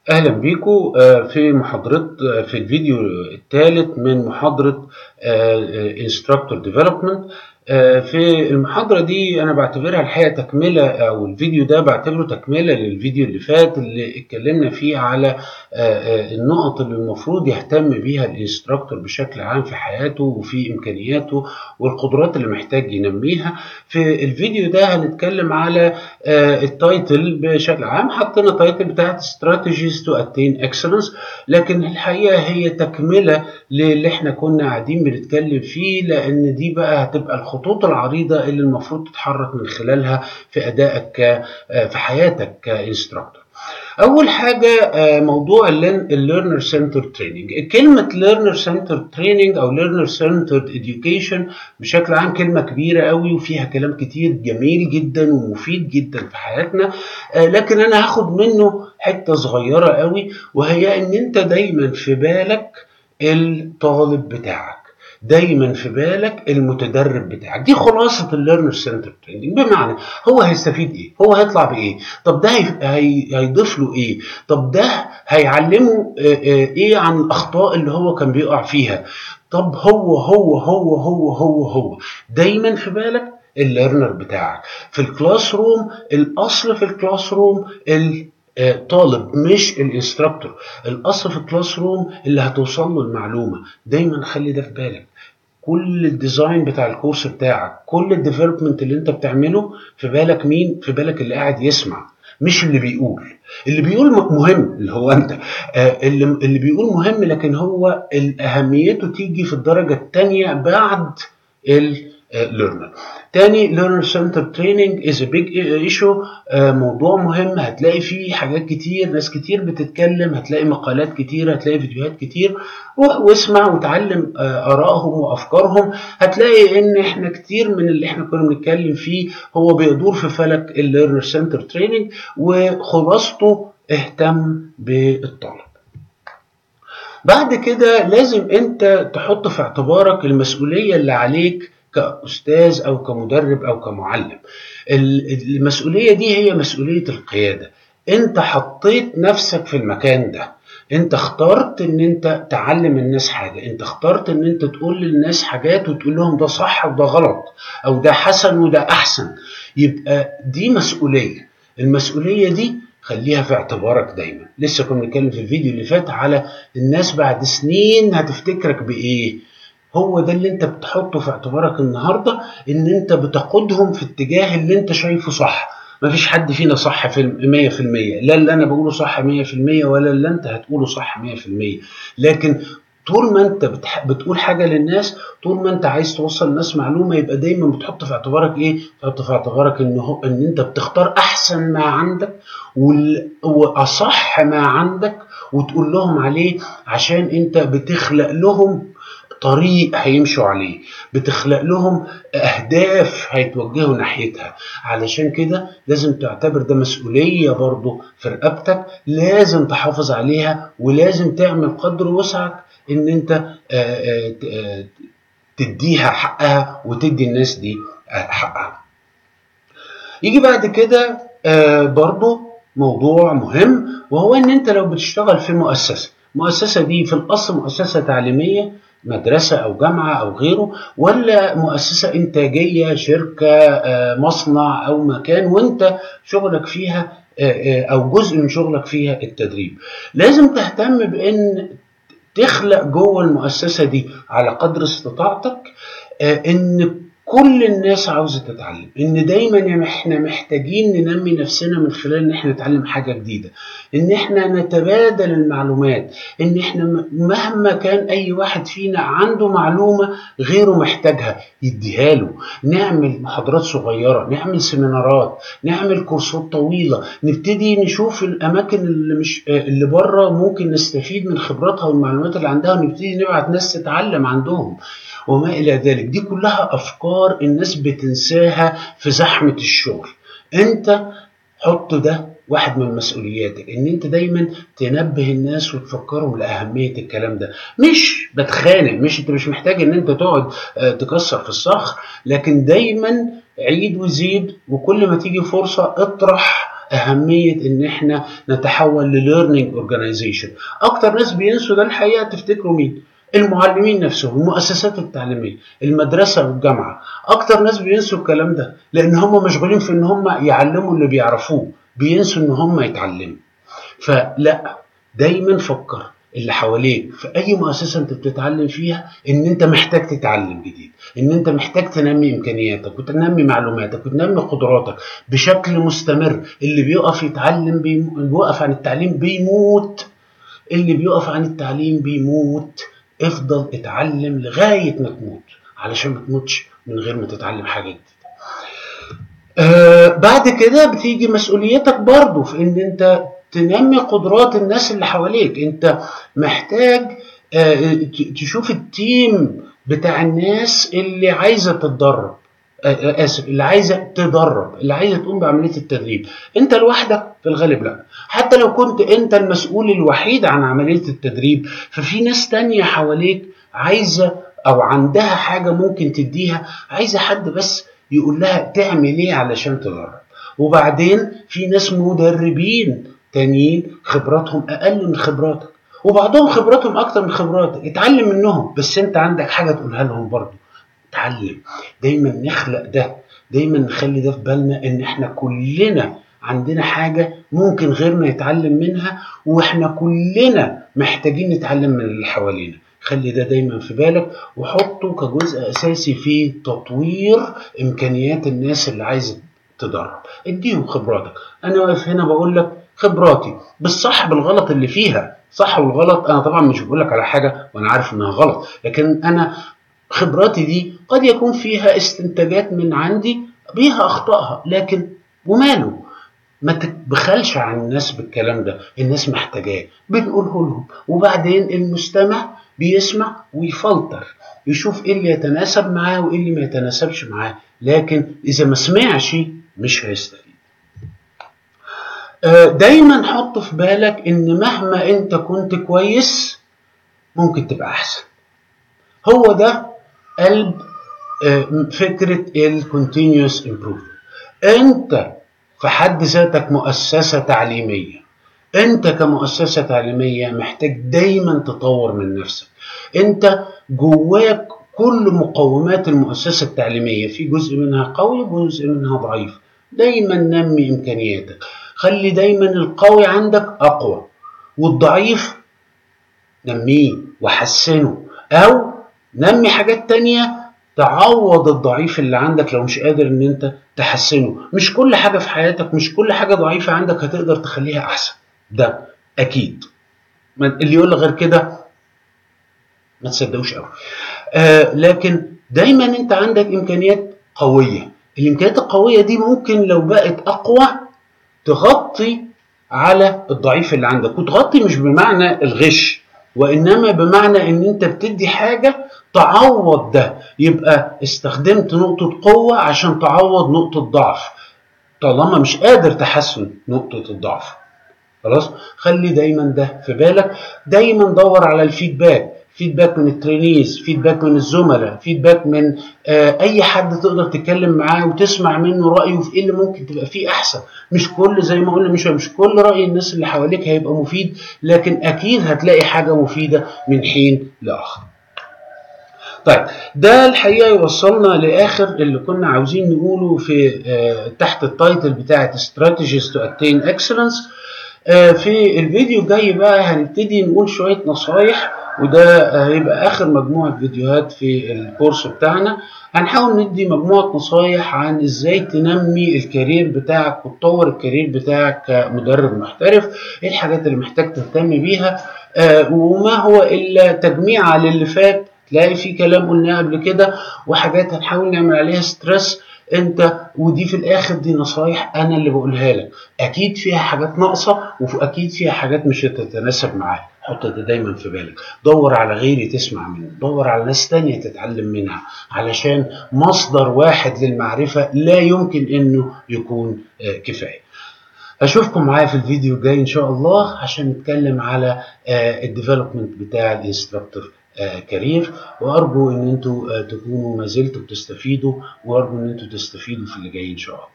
أهلا بيكم في محاضرة في الفيديو الثالث من محاضرة Instructor Development. في المحاضرة دي أنا بعتبرها الحقيقة تكملة، أو الفيديو ده بعتبره تكملة للفيديو اللي فات اللي اتكلمنا فيه على النقط اللي المفروض يهتم بيها الانستراكتور بشكل عام في حياته وفي إمكانياته والقدرات اللي محتاج ينميها. في الفيديو ده هنتكلم على التايتل بشكل عام. حطينا تايتل بتاعت Strategies to Attain Excellence، لكن الحقيقة هي تكملة للي احنا كنا قاعدين بنتكلم فيه، لأن دي بقى هتبقى الخطوط العريضة اللي المفروض تتحرك من خلالها في أدائك في حياتك كإنستراكتور. أول حاجة موضوع الليرنر سنتر تريننج. كلمة ليرنر سنتر تريننج أو ليرنر سنتر إديوكيشن بشكل عام كلمة كبيرة قوي وفيها كلام كتير جميل جدا ومفيد جدا في حياتنا، لكن أنا هاخد منه حتة صغيرة قوي، وهي إن أنت دايما في بالك الطالب بتاعك، دايما في بالك المتدرب بتاعك. دي خلاصة الليرنر سنتر تريننج. بمعنى هو هيستفيد ايه، هو هيطلع بايه، طب ده هيضيف له ايه، طب ده هيعلمه ايه عن الاخطاء اللي هو كان بيقع فيها. طب هو دايما في بالك الليرنر بتاعك. في الكلاس روم الاصل في الكلاس روم طالب مش الانستراكتور. الاصل في الكلاس روم اللي هتوصل له المعلومه. دايما خلي ده في بالك. كل الديزاين بتاع الكورس بتاعك، كل الديفلوبمنت اللي انت بتعمله، في بالك مين؟ في بالك اللي قاعد يسمع، مش اللي بيقول. اللي بيقول مهم اللي هو انت، اللي بيقول مهم، لكن هو اهميته تيجي في الدرجه الثانيه بعد learner. تاني learner centered training is a big issue. موضوع مهم، هتلاقي فيه حاجات كتير، ناس كتير بتتكلم، هتلاقي مقالات كتير، هتلاقي فيديوهات كتير. روح واسمع وتعلم آرائهم وأفكارهم. هتلاقي إن إحنا كتير من اللي إحنا كنا بنتكلم فيه هو بيدور في فلك learner centered training، وخلاصته اهتم بالطالب. بعد كده لازم أنت تحط في اعتبارك المسؤولية اللي عليك كأستاذ أو كمدرب أو كمعلم. المسؤولية دي هي مسؤولية القيادة. أنت حطيت نفسك في المكان ده، أنت اخترت أن أنت تعلم الناس حاجة، أنت اخترت أن أنت تقول للناس حاجات وتقول لهم ده صح وده غلط، أو ده حسن وده أحسن. يبقى دي مسؤولية. المسؤولية دي خليها في اعتبارك دايما. لسه كنا بنتكلم في الفيديو اللي فات على الناس بعد سنين هتفتكرك بإيه. هو ده اللي انت بتحطه في اعتبارك النهاردة، ان انت بتقودهم في اتجاه اللي انت شايفه صح. مفيش حد فينا صح في 100%، لا اللي انا بقوله صح 100% ولا اللي انت هتقوله صح 100%. لكن طول ما انت بتقول حاجة للناس، طول ما انت عايز توصل للناس معلومة، يبقى دايما بتحط في اعتبارك ايه؟ تحط في اعتبارك ان انت بتختار احسن ما عندك واصح ما عندك وتقول لهم عليه، عشان انت بتخلق لهم طريق هيمشوا عليه، بتخلق لهم أهداف هيتوجهوا ناحيتها. علشان كده لازم تعتبر ده مسؤولية برضو في رقبتك، لازم تحافظ عليها، ولازم تعمل قدر وسعك ان انت تديها حقها وتدي الناس دي حقها. يجي بعد كده برضو موضوع مهم، وهو ان انت لو بتشتغل في مؤسسة دي في الأصل مؤسسة تعليمية، مدرسة أو جامعة أو غيره، ولا مؤسسة إنتاجية، شركة، مصنع أو مكان، وانت شغلك فيها أو جزء من شغلك فيها التدريب. لازم تهتم بأن تخلق جوه المؤسسة دي على قدر استطاعتك ان كل الناس عاوزة تتعلم، ان دايما احنا محتاجين ننمي نفسنا من خلال ان احنا نتعلم حاجة جديدة، ان احنا نتبادل المعلومات، ان احنا مهما كان اي واحد فينا عنده معلومة غيره محتاجها يديها له. نعمل محاضرات صغيرة، نعمل سيمينارات، نعمل كورسات طويلة، نبتدي نشوف الاماكن اللي بره ممكن نستفيد من خبراتها والمعلومات اللي عندها، ونبتدي نبعت ناس تتعلم عندهم وما إلى ذلك. دي كلها أفكار الناس بتنساها في زحمة الشغل. أنت حط ده واحد من مسؤولياتك، ان انت دايما تنبه الناس وتفكرهم لأهمية الكلام ده. مش بتخانق، انت مش محتاج ان انت تقعد تكسر في الصخر، لكن دايما عيد وزيد، وكل ما تيجي فرصة اطرح اهميه ان احنا نتحول لليرنينج اورجانيزيشن. اكتر ناس بينسوا ده الحقيقه، تفتكروا مين؟ المعلمين نفسهم، المؤسسات التعليميه، المدرسه والجامعه. اكتر ناس بينسوا الكلام ده لان هم مشغولين في ان هم يعلموا اللي بيعرفوه، بينسوا ان هم يتعلموا. فلا، دايما فكر اللي حواليك في اي مؤسسه انت بتتعلم فيها ان انت محتاج تتعلم جديد، ان انت محتاج تنمي امكانياتك وتنمي معلوماتك وتنمي قدراتك بشكل مستمر. اللي بيقف يتعلم بيوقف عن التعليم بيموت، اللي بيقف عن التعليم بيموت. افضل اتعلم لغايه ما تموت، علشان ما تموتش من غير ما تتعلم حاجه جديده. بعد كده بتيجي مسؤوليتك برضو في ان انت تنمي قدرات الناس اللي حواليك. انت محتاج تشوف التيم بتاع الناس اللي عايزة تتدرب، اللي عايزة تدرب، اللي عايزة تقوم بعملية التدريب. انت لوحدك في الغالب لا، حتى لو كنت انت المسؤول الوحيد عن عملية التدريب، ففي ناس تانية حواليك عايزة او عندها حاجة ممكن تديها، عايزة حد بس يقول لها تعمل ايه علشان تدرب. وبعدين في ناس مدربين تانيين خبراتهم اقل من خبراتك، وبعضهم خبراتهم اكتر من خبراتك، اتعلم منهم، بس انت عندك حاجة تقولها لهم برضو. اتعلم. دايما نخلق ده، دايما نخلي ده في بالنا ان احنا كلنا عندنا حاجة ممكن غيرنا يتعلم منها، واحنا كلنا محتاجين نتعلم من اللي حوالينا. خلي ده دايما في بالك، وحطه كجزء اساسي في تطوير امكانيات الناس اللي عايزة تدرب. اديهم خبراتك. انا واقف هنا بقول لك خبراتي بالصح بالغلط اللي فيها، صح والغلط. انا طبعا مش بقول لك على حاجة وانا عارف انها غلط، لكن انا خبراتي دي قد يكون فيها استنتاجات من عندي بيها اخطائها، لكن وماله؟ ما تبخلش عن الناس بالكلام ده، الناس محتاجاه بنقوله لهم. وبعدين المستمع بيسمع ويفلتر، يشوف ايه اللي يتناسب معاه وايه اللي ما يتناسبش معاه، لكن اذا ما سمعش مش هيستفيد. دايما حط في بالك ان مهما انت كنت كويس ممكن تبقى احسن. هو ده قلب فكرة continuous improvement. انت في حد ذاتك مؤسسة تعليمية، انت كمؤسسة تعليمية محتاج دايما تطور من نفسك. انت جواك كل مقومات المؤسسة التعليمية، في جزء منها قوي وجزء منها ضعيف. دايما نمي امكانياتك، خلي دايما القوي عندك اقوى، والضعيف نميه وحسنه، او نمي حاجات تانية تعوض الضعيف اللي عندك لو مش قادر ان انت تحسنه. مش كل حاجة في حياتك، مش كل حاجة ضعيفة عندك هتقدر تخليها احسن، ده اكيد. اللي يقول غير كده ما تصدقوش قوي. لكن دايما انت عندك امكانيات قوية. الامكانيات القوية دي ممكن لو بقت اقوى تغطي على الضعيف اللي عندك، وتغطي مش بمعنى الغش، وإنما بمعنى إن أنت بتدي حاجة تعوض ده. يبقى استخدمت نقطة قوة عشان تعوض نقطة ضعف، طالما مش قادر تحسن نقطة الضعف. خلاص، خلي دايما ده في بالك. دايما دور على الفيدباك، فيدباك من الترينيز، فيدباك من الزملاء، فيدباك من اي حد تقدر تتكلم معاه وتسمع منه رايه في ايه اللي ممكن تبقى فيه احسن. مش كل، زي ما قلنا، مش كل راي الناس اللي حواليك هيبقى مفيد، لكن اكيد هتلاقي حاجه مفيده من حين لاخر. طيب، ده الحقيقه يوصلنا لاخر اللي كنا عاوزين نقوله في تحت التايتل بتاعه Strategies to Attain Excellence. في الفيديو الجاي بقى هنبتدي نقول شوية نصايح، وده هيبقى آخر مجموعة فيديوهات في الكورس بتاعنا. هنحاول ندي مجموعة نصايح عن إزاي تنمي الكارير بتاعك وتطور الكارير بتاعك كمدرب محترف، إيه الحاجات اللي محتاج تهتم بيها، وما هو إلا تجميع للي فات. تلاقي في كلام قلناه قبل كده وحاجات هنحاول نعمل عليها ستريس انت، ودي في الاخر دي نصايح انا اللي بقولها لك. اكيد فيها حاجات ناقصه، واكيد فيها حاجات مش هتتناسب معاك. حط ده دايما في بالك. دور على غيري تسمع منه، دور على ناس تانية تتعلم منها، علشان مصدر واحد للمعرفه لا يمكن انه يكون كفايه. اشوفكم معايا في الفيديو الجاي ان شاء الله عشان نتكلم على الديفلوبمنت بتاع الانستراكتور كارير. وارجو ان انتوا تكونوا ما زلتوا بتستفيدوا، وارجو ان انتوا تستفيدوا في اللي جاي ان شاء الله.